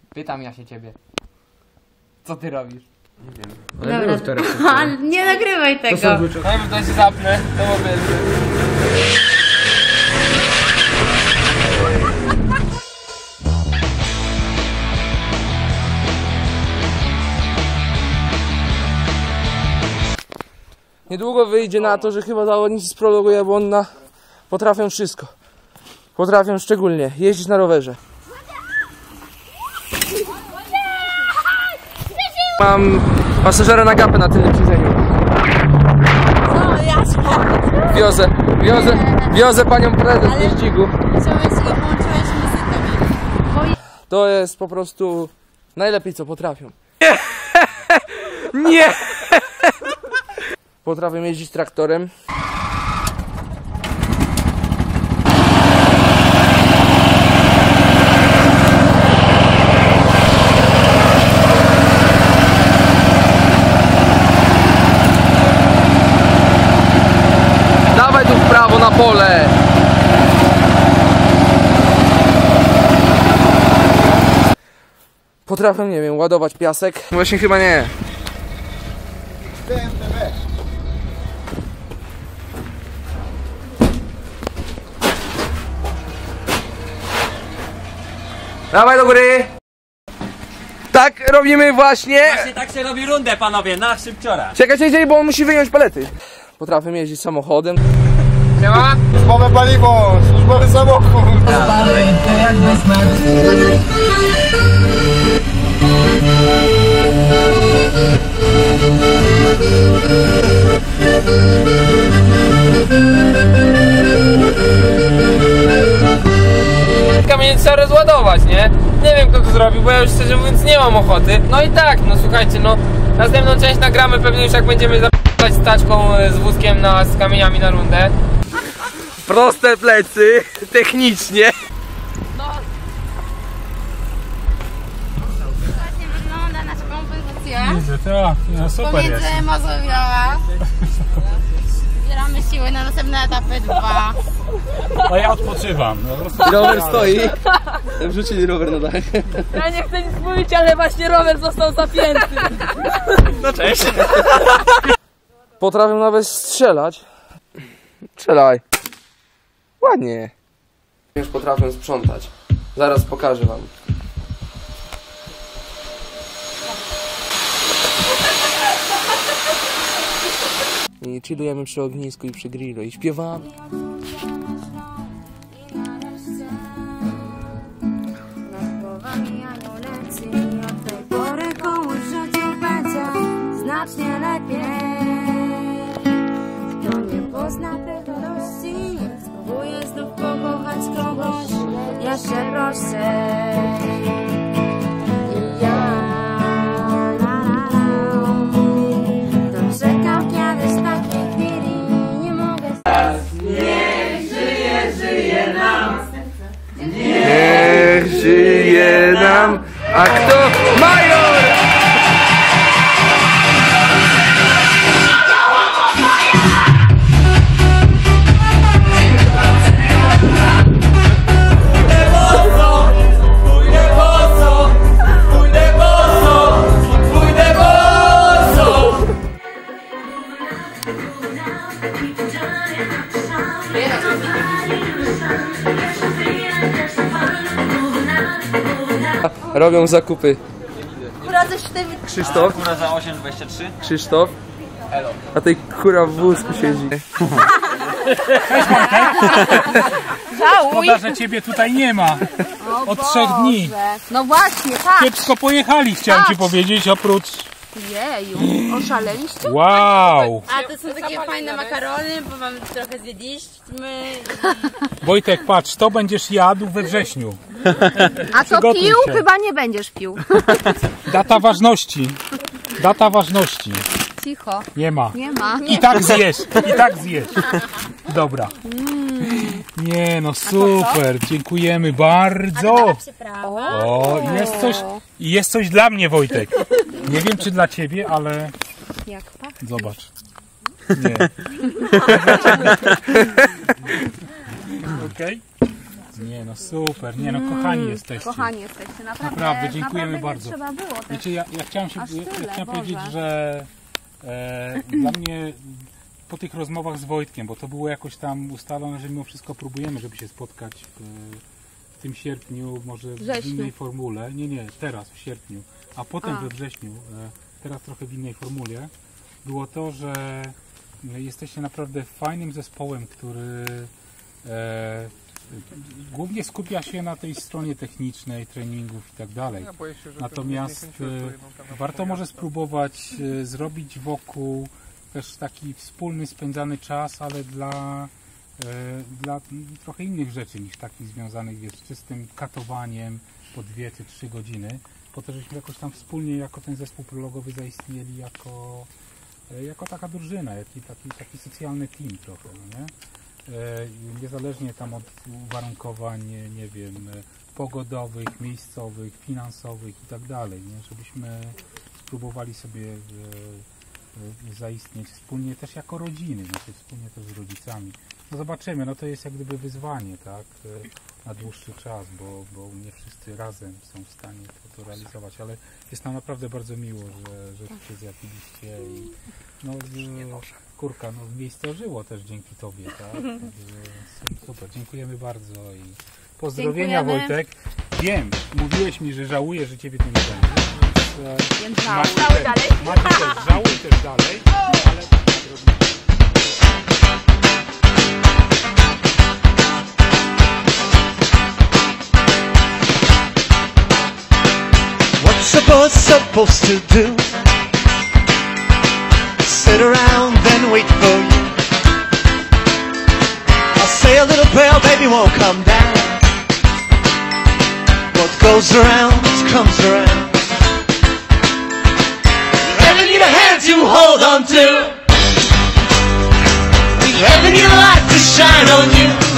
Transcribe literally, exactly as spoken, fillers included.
Pytam ja się ciebie. Co ty robisz? Nie wiem. Dobra. A, nie nagrywaj tego. Ja bym to się zapnę, to będzie. Niedługo wyjdzie na to, że chyba zawodnicy z prologu Jabłonna potrafią wszystko. Potrafią szczególnie jeździć na rowerze. Mam pasażera na gapę na tylnym siedzeniu. No, jasno. Wiozę, wiozę, wiozę panią prezes z wyścigu. Włączyłeś muzykę. To jest po prostu najlepiej, co potrafią. Nie! Nie! Potrafią jeździć traktorem. Dawaj tu w prawo na pole! Potrafię, nie wiem, ładować piasek. Właśnie chyba nie. Dawaj do góry! Tak robimy właśnie! Właśnie tak się robi rundę, panowie, na szybciora. Czekaj, czekaj, bo on musi wyjąć palety. Potrafię jeździć samochodem. Siema? Służbowe paliwo, służbowy samochód. Kamień trzeba rozładować, nie? Nie wiem, kto to zrobił, bo ja już szczerze mówiąc nie mam ochoty. No i tak, no słuchajcie, no następną część nagramy pewnie już jak będziemy zapytać z taczką z wózkiem na, z kamieniami na rundę. Proste plecy, technicznie. Właśnie wygląda nasza kompozycja. Widzę, tak, no super Pomiędzy jest. Mazowiała. Zbieramy siły na następne etapy dwa. A ja odpoczywam. No, po prostu Rower stoi. Wrzucili rower na dach. Ja nie chcę nic mówić, ale właśnie rower został zapięty. No cześć. Potrafię nawet strzelać. Strzelaj. Ładnie. Już potrafię sprzątać. Zaraz pokażę wam. I chillujemy przy ognisku i przy grillu i śpiewamy. Nad głowami aniolecy i od tej pory komuś w życiu będzie znacznie lepiej. Kto nie pozna tych radości, niech spróbuje znów pokochać kogoś jeszcze prościej. I ja la, la, la, doczekam kiedyś takiej chwili, nie mogę stać. Niech żyje nam, a kto major? Robią zakupy. Krzysztof. Kura za osiem dwadzieścia trzy. Krzysztof. A tej kura w wózku siedzi. szkoda, że ciebie tutaj nie ma. Od trzech dni. No właśnie, tak. Kiepsko pojechali, chciałem ci powiedzieć, oprócz... Jeju, oszaleliście? Wow! A to są takie fajne makarony, bo mamy trochę zjedliśmy. Wojtek, patrz, to będziesz jadł we wrześniu. A co Przygotuj pił? się. Chyba nie będziesz pił. Data ważności. Data ważności. Cicho. Nie ma. Nie ma. I tak zjesz, i tak zjesz. Dobra. Nie no, super, dziękujemy bardzo. O, jest coś, jest coś dla mnie, Wojtek. Nie wiem, czy dla ciebie, ale... Jak pachnie. Zobacz. Nie. Okej? Nie no super, nie no kochani jesteście. Kochani jesteście, naprawdę. Naprawdę, dziękujemy naprawdę bardzo. Nie trzeba było też. Wiecie, ja, ja chciałem, się, Aż ja, tyle, ja chciałem Boże. powiedzieć, że e, dla mnie po tych rozmowach z Wojtkiem, bo to było jakoś tam ustalone, że mimo wszystko próbujemy, żeby się spotkać w, w tym sierpniu, może w Wrześniu. innej formule. Nie, nie, teraz w sierpniu, a potem A. we wrześniu, e, teraz trochę w innej formule. Było to, że jesteście naprawdę fajnym zespołem, który e, głównie skupia się na tej stronie technicznej, treningów i tak dalej. Natomiast e, warto może spróbować e, zrobić wokół też taki wspólny, spędzany czas, ale dla, e, dla trochę innych rzeczy niż takich związanych wiesz, z czystym katowaniem po dwie czy trzy godziny, po to, żebyśmy jakoś tam wspólnie jako ten zespół prologowy zaistnieli jako, e, jako taka drużyna, taki, taki, taki socjalny team trochę, no nie? E, niezależnie tam od uwarunkowań, nie, nie wiem, e, pogodowych, miejscowych, finansowych i tak dalej, nie? Żebyśmy spróbowali sobie e, e, zaistnieć wspólnie też jako rodziny, znaczy wspólnie też z rodzicami. No zobaczymy, no to jest jak gdyby wyzwanie, tak, e, na dłuższy czas, bo, bo nie wszyscy razem są w stanie to, to realizować, ale jest nam naprawdę bardzo miło, że, że się zjawiliście i no, e, kurka, no miejsce żyło też dzięki Tobie, tak? Także super, dziękujemy bardzo i pozdrowienia. Dziękujemy. Wojtek. Wiem, mówiłeś mi, że żałujesz, że Ciebie tu nie będzie, więc, e, Więc żałuj. Macie Żałuj też- dalej. Macie też, żałuj też dalej, ale What's a boy supposed to do? Sit around then wait for you. I'll say a little prayer, baby won't come down. What goes around comes around. You ever need a hand to hold on to? You ever need a light to shine on you?